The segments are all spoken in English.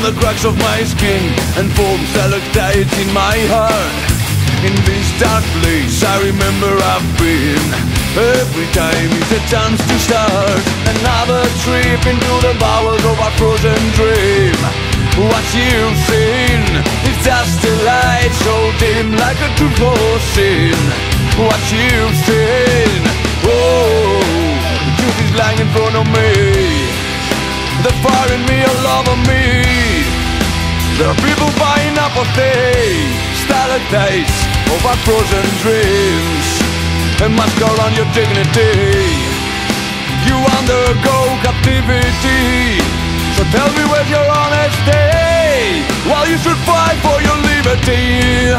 the cracks of my skin and form stalactites in my heart. In this dark place I remember I've been. Every time is a chance to start another trip into the bowels of a frozen dream. What you've seen is just a light so dim like a true foreseen. What you've seen, oh, the truth is lying in front of me. The fire in me, all over me. There are people buying apathy, stalactites of our frozen dreams. A masquera on your dignity. You undergo captivity. So tell me where's your honesty, while you should fight for your liberty.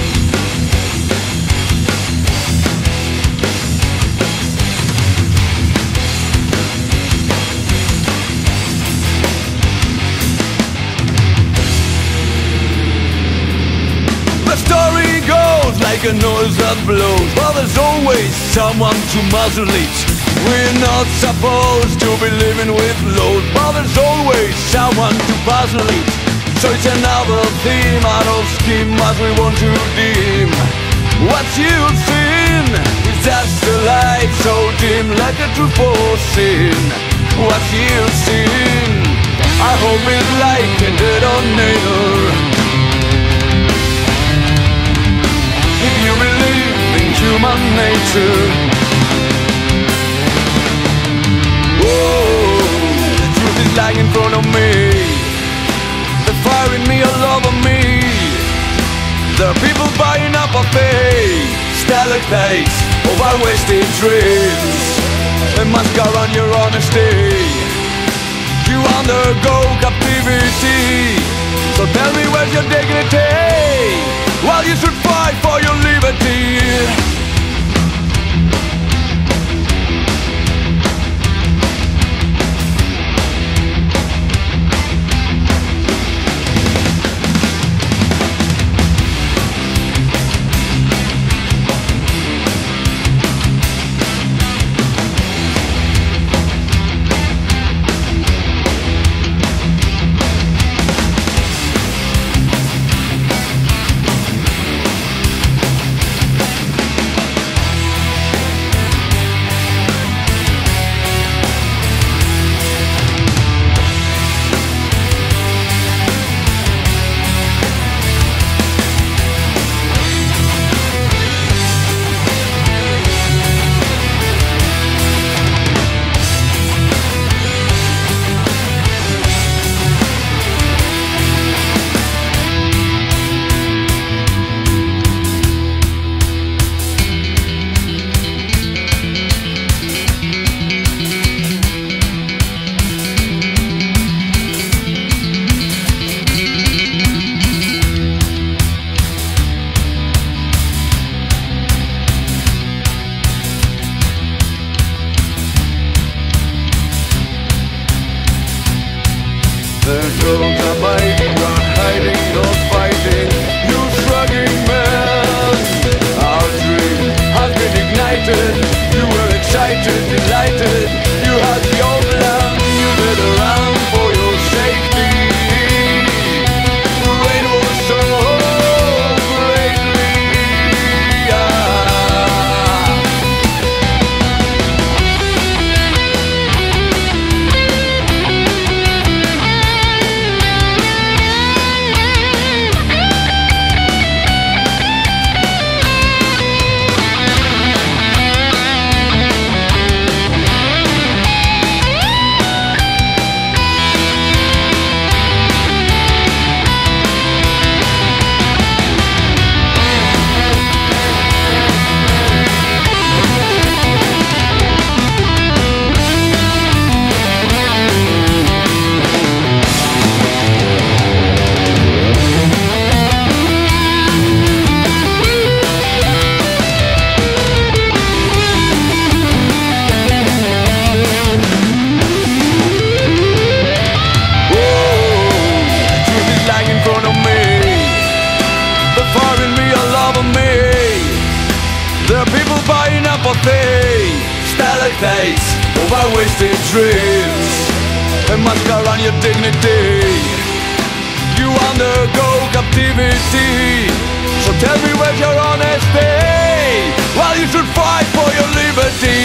The story goes like a noise that blows, but there's always someone to muzzle it. We're not supposed to be living with load, but there's always someone to puzzle it. So it's another theme out of scheme as we want to dim. What you've seen is just a light so dim like a true foreseen. What you've seen, I hope it's like a detonator. If you believe in human nature, oh, the truth is lying in front of me. The fire in me, all over me. There are people buying apathy, stalactites of our wasted dreams. A masquera on your honesty. You undergo captivity. So tell me where's your dignity, while you should fight for your liberty. The girls are biting, you're hiding, not fighting. You shrugging man. Our dream has been ignited. You were excited, delighted. You had the old land, you did around for your safety. The rain was so greatly. Apathy, stalactites of our wasted dreams. A masquera on your dignity. you undergo captivity. So tell me where's your honesty? Well, you should fight for your liberty.